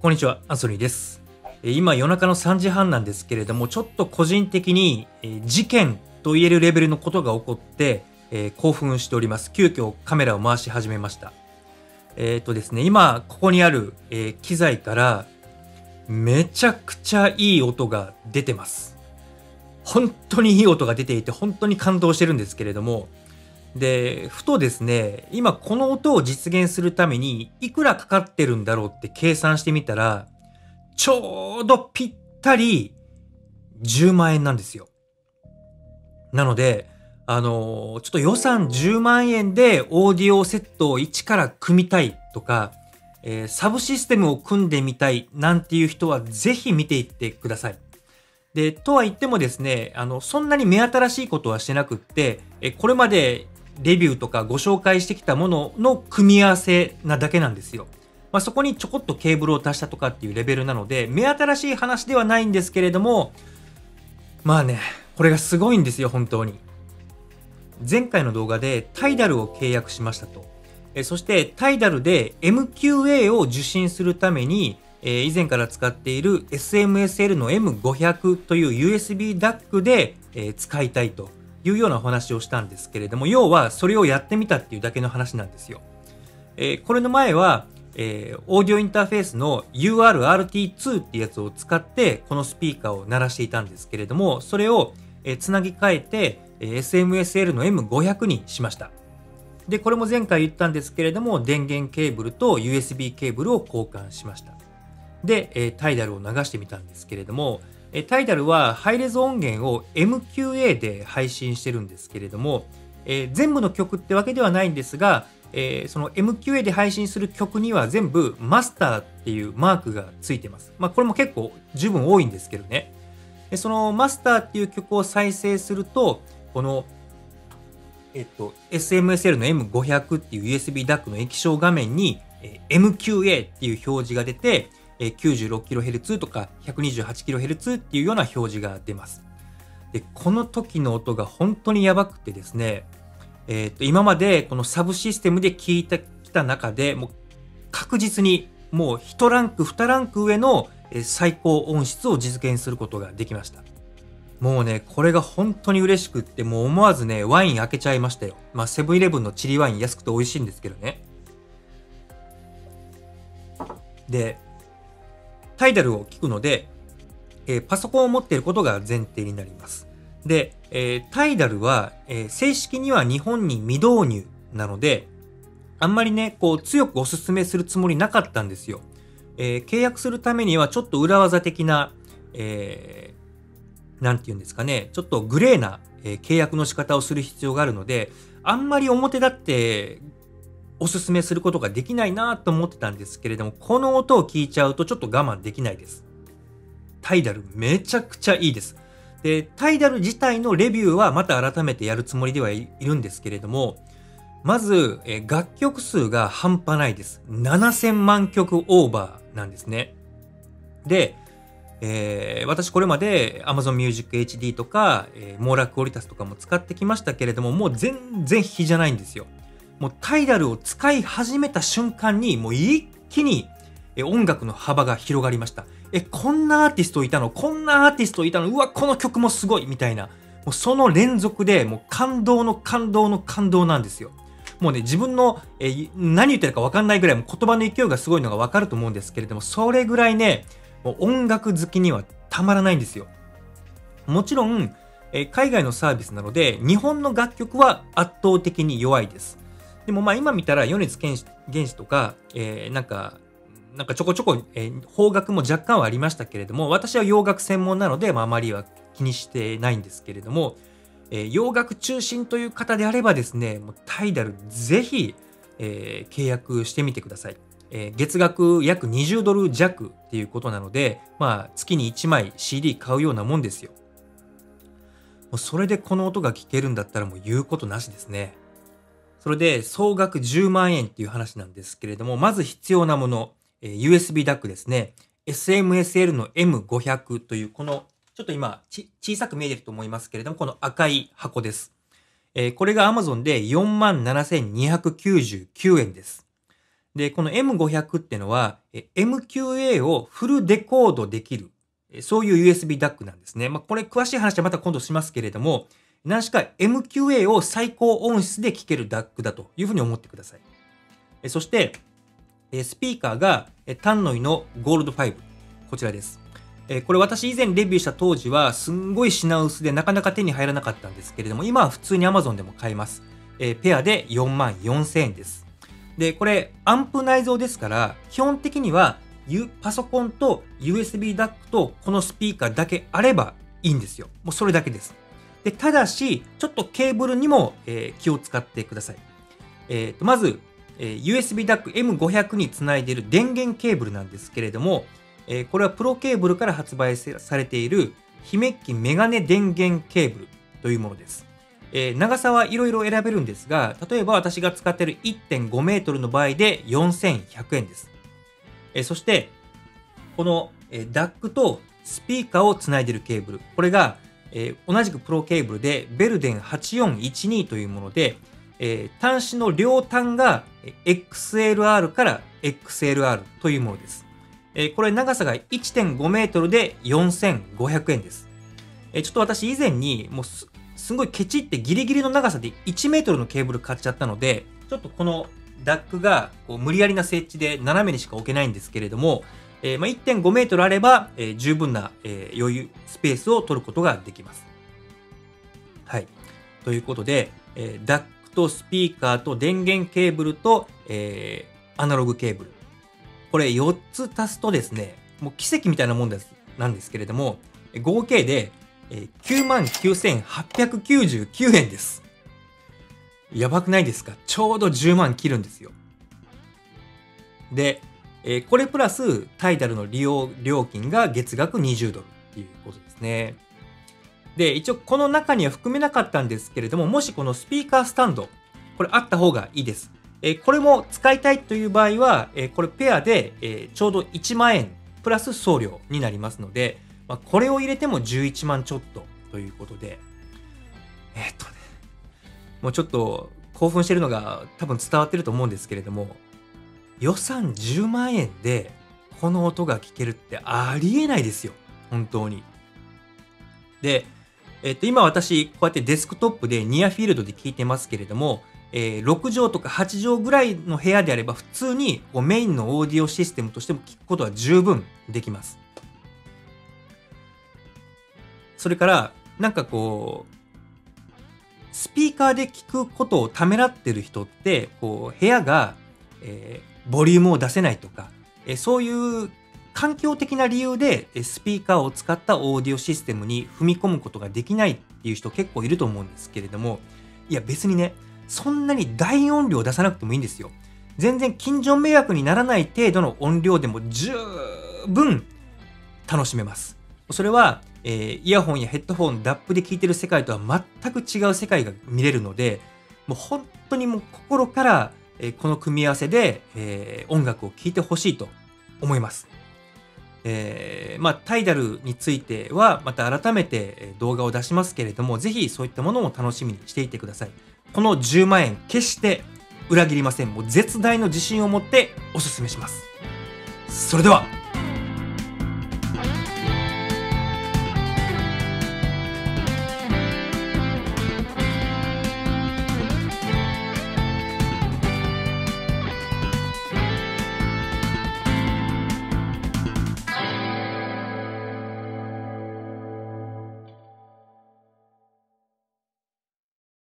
こんにちは、アンソニーです。今夜中の3時半なんですけれども、ちょっと個人的に事件と言えるレベルのことが起こって、興奮しております。急遽カメラを回し始めました。ですね、今ここにある、機材からめちゃくちゃいい音が出てます。本当にいい音が出ていて本当に感動してるんですけれども、で、ふとですね、今この音を実現するためにいくらかかってるんだろうって計算してみたら、ちょうどぴったり10万円なんですよ。なので、ちょっと予算10万円でオーディオセットを一から組みたいとか、サブシステムを組んでみたいなんていう人はぜひ見ていってください。で、とは言ってもですね、そんなに目新しいことはしてなくって、これまでレビューとかご紹介してきたものの組み合わせなだけなんですよ。まあ、そこにちょこっとケーブルを足したとかっていうレベルなので、目新しい話ではないんですけれども、まあね、これがすごいんですよ、本当に。前回の動画でタイダルを契約しましたと。そしてタイダルで MQA を受信するために、以前から使っている SMSL の M500 という USB DAC で、使いたいというようなお話をしたんですけれども、要はそれをやってみたっていうだけの話なんですよ。これの前は、オーディオインターフェースの UR-RT2 っていうやつを使ってこのスピーカーを鳴らしていたんですけれども、それを、つなぎ替えて、SMSL の M500 にしました。で、これも前回言ったんですけれども、電源ケーブルと USB ケーブルを交換しました。で、タイダルを流してみたんですけれども、タイダルはハイレゾ音源を MQA で配信してるんですけれども、全部の曲ってわけではないんですが、その MQA で配信する曲には全部マスターっていうマークがついてます。まあこれも結構十分多いんですけどね。でそのマスターっていう曲を再生すると、このSMSL の M500 っていう USB DAC の液晶画面に、MQA っていう表示が出て、96kHz とか 128kHz っていうような表示が出ます。で、この時の音が本当にやばくてですね、今までこのサブシステムで聞いてきた中で、もう確実にもう1ランク、2ランク上の最高音質を実現することができました。もうね、これが本当に嬉しくって、もう思わずね、ワイン開けちゃいましたよ。まあ、セブンイレブンのチリワイン安くて美味しいんですけどね。で、タイダルを聞くので、パソコンを持っていることが前提になります。で、タイダルは、正式には日本に未導入なので、あんまりね、こう強くお勧めするつもりなかったんですよ。契約するためにはちょっと裏技的な、なんて言うんですかね、ちょっとグレーな、契約の仕方をする必要があるので、あんまり表立っておすすめすることができないなと思ってたんですけれども、この音を聞いちゃうとちょっと我慢できないです。タイダルめちゃくちゃいいです。で、タイダル自体のレビューはまた改めてやるつもりではいるんですけれども、まず、楽曲数が半端ないです。7000万曲オーバーなんですね。で、私これまで Amazon Music HD とか、モーラクオリタスとかも使ってきましたけれども、もう全然比じゃないんですよ。もうタイダルを使い始めた瞬間に、もう一気に音楽の幅が広がりました。こんなアーティストいたの、こんなアーティストいたの、うわ、この曲もすごいみたいな。もうその連続で、もう感動の感動の感動なんですよ。もうね、自分の、何言ってるか分かんないぐらい、もう言葉の勢いがすごいのが分かると思うんですけれども、それぐらいね、もう音楽好きにはたまらないんですよ。もちろん、海外のサービスなので、日本の楽曲は圧倒的に弱いです。でもまあ今見たら、米津玄師とか、なんかちょこちょこ、邦楽も若干はありましたけれども、私は洋楽専門なので、まああまりは気にしてないんですけれども、洋楽中心という方であればですね、もうタイダルぜひ、契約してみてください。月額約20ドル弱っていうことなので、まあ月に1枚 CD 買うようなもんですよ。もうそれでこの音が聞けるんだったらもう言うことなしですね。それで総額10万円っていう話なんですけれども、まず必要なもの、USB DAC ですね。SMSL の M500 というこの、ちょっと今小さく見えてると思いますけれども、この赤い箱です。これが Amazon で 47,299 円です。 で、この M500 ってのは、MQA をフルデコードできる、そういう USB DAC なんですね。これ詳しい話はまた今度しますけれども、何しか MQA を最高音質で聴ける DAC だというふうに思ってください。そして、スピーカーがタンノイのゴールド5。こちらです。これ私以前レビューした当時はすんごい品薄でなかなか手に入らなかったんですけれども、今は普通に Amazon でも買えます。ペアで44,000円です。で、これアンプ内蔵ですから、基本的にはパソコンと USB DAC とこのスピーカーだけあればいいんですよ。もうそれだけです。で、ただし、ちょっとケーブルにも、気を使ってください。まず、USB DAC M500 につないでいる電源ケーブルなんですけれども、これはプロケーブルから発売されているヒメッキメガネ電源ケーブルというものです。長さはいろいろ選べるんですが、例えば私が使っている 1.5 メートルの場合で4100円です。そして、この DAC とスピーカーをつないでいるケーブル。これが、同じくプロケーブルでベルデン8412というもので、端子の両端が XLR から XLR というものです。これ長さが 1.5 メートルで4500円です。ちょっと私以前にもうすごいケチってギリギリの長さで1メートルのケーブル買っちゃったので、ちょっとこの DAC がこう無理やりな設置で斜めにしか置けないんですけれども、1.5 メートルあれば、十分な、余裕、スペースを取ることができます。はい。ということで、DAC とスピーカーと電源ケーブルと、アナログケーブル。これ4つ足すとですね、もう奇跡みたいなもんなんですけれども、合計で、99,899 円です。やばくないですか？ちょうど10万切るんですよ。で、これプラスタイダルの利用料金が月額20ドルっていうことですね。で、一応この中には含めなかったんですけれども、もしこのスピーカースタンド、これあった方がいいです。これも使いたいという場合は、これペアで、ちょうど1万円プラス送料になりますので、これを入れても11万ちょっとということで、もうちょっと興奮してるのが多分伝わってると思うんですけれども、予算10万円でこの音が聞けるってありえないですよ。本当に。で、今私こうやってデスクトップでニアフィールドで聞いてますけれども、6畳とか8畳ぐらいの部屋であれば普通にこうメインのオーディオシステムとしても聞くことは十分できます。それから、なんかこう、スピーカーで聞くことをためらってる人って、こう、部屋が、ボリュームを出せないとか、そういう環境的な理由でスピーカーを使ったオーディオシステムに踏み込むことができないっていう人結構いると思うんですけれども、いや別にね、そんなに大音量出さなくてもいいんですよ。全然近所迷惑にならない程度の音量でも十分楽しめます。それは、イヤホンやヘッドホン、ダップで聴いてる世界とは全く違う世界が見れるので、もう本当にもう心から、この組み合わせで、音楽を聴いてほしいと思います。タイダルについてはまた改めて動画を出しますけれども、ぜひそういったものも楽しみにしていてください。この10万円決して裏切りません。もう絶大の自信を持ってお勧めします。それでは。